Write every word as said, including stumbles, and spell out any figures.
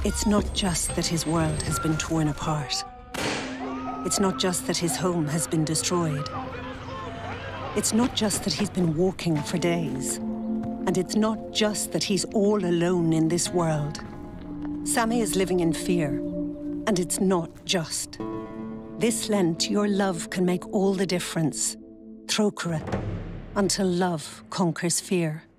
It's not just that his world has been torn apart. It's not just that his home has been destroyed. It's not just that he's been walking for days. And it's not just that he's all alone in this world. Sammy is living in fear, and it's not just. This Lent, your love can make all the difference. Trócaire, until love conquers fear.